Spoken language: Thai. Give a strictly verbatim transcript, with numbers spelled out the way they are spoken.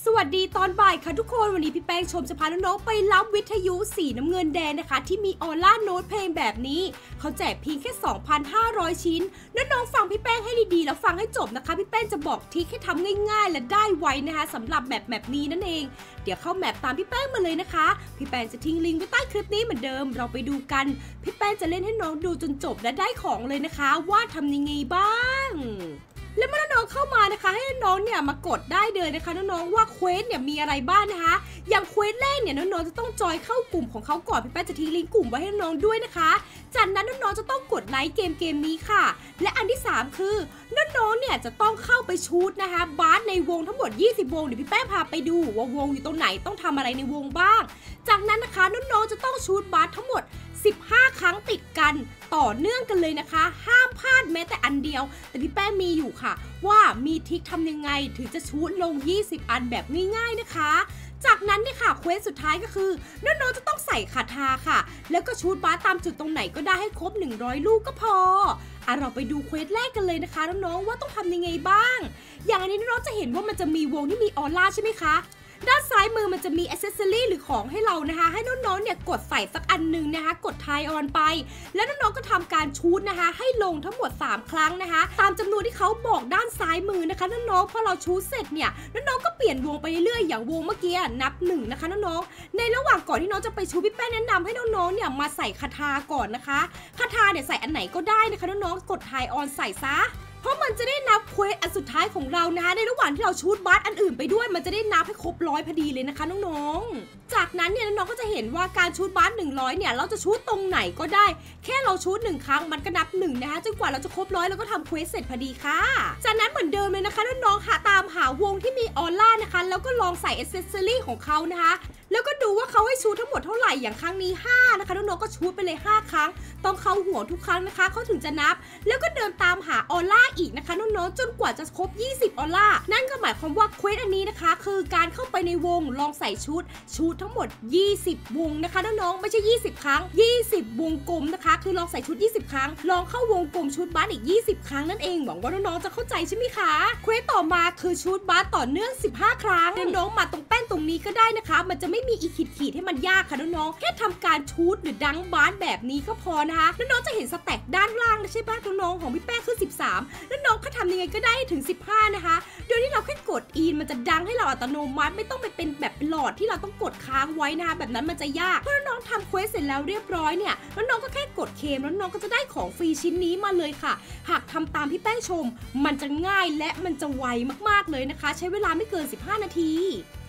สวัสดีตอนบ่ายค่ะทุกคนวันนี้พี่แป้งชมจะพาน้องๆไปรับวิทยุสีน้ำเงินแดงนะคะที่มีออร่าโน้ตเพลงแบบนี้เขาแจกเพียงแค่ สองพันห้าร้อย ชิ้นน้องๆฟังพี่แป้งให้ดีๆแล้วฟังให้จบนะคะพี่แป้งจะบอกทริคให้ทำง่ายๆและได้ไวนะคะสำหรับแบบแบบนี้นั่นเองเดี๋ยวเข้าแมปตามพี่แป้งมาเลยนะคะพี่แป้งจะทิ้งลิงก์ไว้ใต้คลิปนี้เหมือนเดิมเราไปดูกันพี่แป้งจะเล่นให้น้องดูจนจบและได้ของเลยนะคะว่าทำยังไงบ้างแล้วเมื่อน้องๆเข้ามานะคะให้น้องเนี่ยมากดได้เลยนะคะน้องๆว่าเควสเนี่ยมีอะไรบ้างนะคะอย่างเควสแรกเนี่ยน้องๆจะต้องจอยเข้ากลุ่มของเขาก่อนพี่แป้งจะทิ้งลิงก์กลุ่มไว้ให้น้องๆด้วยนะคะจากนั้นน้องๆจะต้องกดไลค์เกมเกมนี้ค่ะและอันที่สามคือน้องๆเนี่ยจะต้องเข้าไปชูตนะคะบาสในวงทั้งหมดยี่สิบวงเดี๋ยวพี่แป้งพาไปดูว่าวงอยู่ตรงไหนต้องทำอะไรในวงบ้างจากนั้นนะคะน้องๆจะต้องชูตบาสทั้งหมดสิบห้าครั้งติดกันต่อเนื่องกันเลยนะคะห้ามพลาดแม้แต่อันเดียวแต่พี่แป้งมีอยู่ค่ะว่ามีทริคทำยังไงถึงจะชูตลงยี่สิบอันแบบง่ายๆนะคะจากนั้นเนี่ยค่ะเควสสุดท้ายก็คือน้องๆจะต้องใส่คาถาค่ะแล้วก็ชูตบาสตามจุดตรงไหนก็ได้ให้ครบหนึ่งร้อยลูกก็พออ่ะเราไปดูเควสแรกกันเลยนะคะน้องๆว่าต้องทำยังไงบ้างอย่างอันนี้น้องๆจะเห็นว่ามันจะมีวงที่มีออร่าใช่ไหมคะด้านซ้ายมือมันจะมีอ c เซสซอรี่หรือของให้เรานะคะให้น้องๆเนี่ยกดใส่สักอันหนึ่งนะคะกดทายออนไปแล้วน้องๆก็ทำการชูตนะคะให้ลงทั้งหมดสามครั้งนะคะตามจำนวนที่เขาบอกด้านซ้ายมือนะคะน้องๆพอเราชูตเสร็จเนี่ยน้องๆก็เปลี่ยนวงไปเรื่อยๆอย่างวงเมื่อกี้นับหนึ่งนะคะน้องๆในระหว่างก่อนที่น้องจะไปชูตพี่แป้งแนะนำให้น้องๆเนี่ยมาใส่คาถาก่อนนะคะคาถาเนี่ยใส่อันไหนก็ได้นะคะน้องๆกดทายออนใส่ซะเพราะมันจะได้นับเควสอันสุดท้ายของเรานะคะในระหว่างที่เราชูตบาสอันอื่นไปด้วยมันจะได้นับให้ครบร้อยพอดีเลยนะคะน้องๆจากนั้นเนี่ยน้องๆก็จะเห็นว่าการชูตบาสหนึ่งร้อยเนี่ยเราจะชูตตรงไหนก็ได้แค่เราชูตหนึ่งครั้งมันก็นับหนึ่งนะคะจนกว่าเราจะครบร้อยแล้วก็ทำเควสเสร็จพอดีค่ะจากนั้นเหมือนเดิมเลยนะคะน้องๆหาตามหาวงที่มีออร่านะคะแล้วก็ลองใส่อ c เซสซอรี่ของเขานะคะแล้วก็ดูว่าเขาให้ชูตทั้งหมดเท่าไหร่อย่างครั้งนี้ห้านะคะน้องๆก็ชูตไปเลยห้าครั้งต้องเข้าหัวทุกครั้งนะคะเขาถึงจะนับแล้วก็เดินตามหาออร่าอีกนะคะน้องๆจนกว่าจะครบยี่สิบออร่านั่นก็หมายความว่าเควสอันนี้นะคะคือการเข้าไปในวงลองใส่ชุดชูตทั้งหมดยี่สิบวงนะคะน้องๆไม่ใช่ยี่สิบครั้งยี่สิบวงกลมนะคะคือลองใส่ชุดยี่สิบครั้งลองเข้าวงกลมชุดบาสอีกยี่สิบครั้งนั่นเองหวังว่าน้องๆจะเข้าใจใช่ไหมคะเควสต่อมาคือชุดบาสต่อเนื่องสิบห้าครั้งน้องๆมาตรงแป้นตรงนี้ก็ได้นะคะมันจะไม่มีอีขีดขีดให้มันยากค่ะน้องๆแค่ทำการชูตหรือดังบาสแบบนี้ก็พอนะคะน้องๆจะเห็นสแต็กด้านล่างนะใช่ไหมน้องๆของพี่แป้งคือสิบสามแล้วน้องก็ทำยังไงก็ได้ถึงสิบห้านะคะโดยที่เราแค่กดอีนมันจะดังให้เราอัตโนมัติไม่ต้องไปเป็นแบบหลอดที่เราต้องกดค้างไว้นะคะแบบนั้นมันจะยากเมื่อน้องทำเควสเสร็จแล้วเรียบร้อยเนี่ยแล้วน้องก็แค่กดเคมแล้วน้องก็จะได้ของฟรีชิ้นนี้มาเลยค่ะหากทำตามพี่แป้งชมมันจะง่ายและมันจะไวมากๆเลยนะคะใช้เวลาไม่เกินสิบห้านาที